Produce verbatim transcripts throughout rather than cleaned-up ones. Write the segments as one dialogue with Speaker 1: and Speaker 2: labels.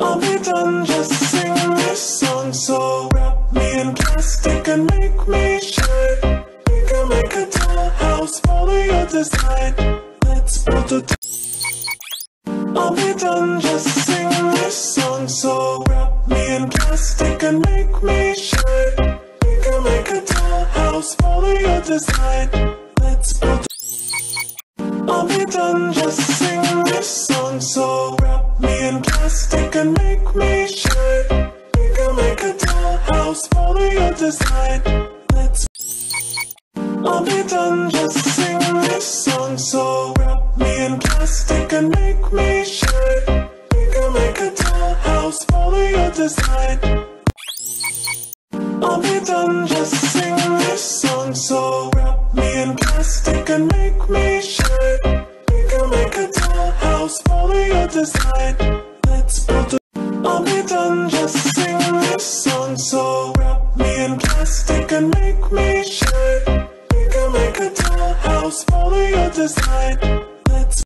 Speaker 1: I'll be done, just sing this song. So wrap me in plastic and make me shine. We can make a dollhouse, follow your design. Let's build a I'll be done, just sing this song. So wrap me in plastic and make me shine. We can make a dollhouse, follow your design. Let's build I'll be done, just sing this song. So wrap me in plastic and make me shine. We can make a dollhouse, follow your design. Let's I'll be done, just sing this song. So wrap me in plastic and make me shine. We can make a dollhouse, follow your design. I'll be done, just sing this song. So wrap me in plastic and make me shine. We can make a dollhouse, follow your design. Let's build a I'll be done, just sing this song. So wrap me in plastic and make me shine. We can make a dollhouse, follow your design. Let's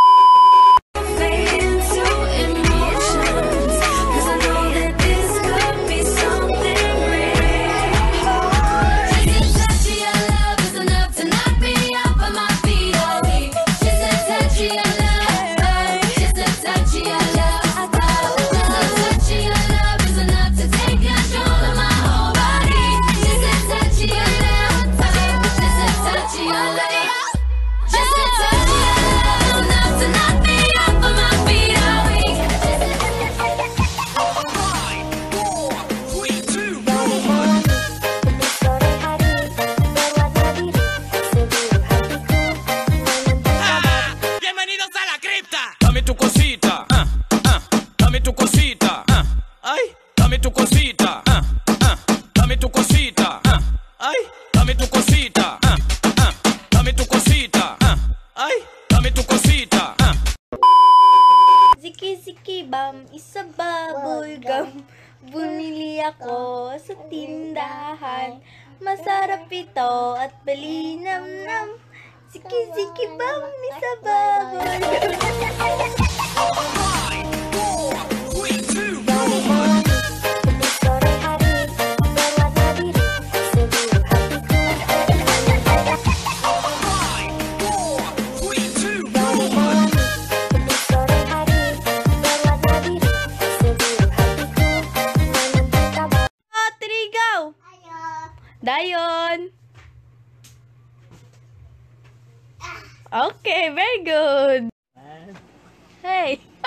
Speaker 2: Zeke, Zeke, bam, isa bubble gum. Bumili ako sa tindahan. Masarap ito at balinam-nam. Zeke, Zeke, bam, isa bubble gum. Dayon. Okay, very good. Hey.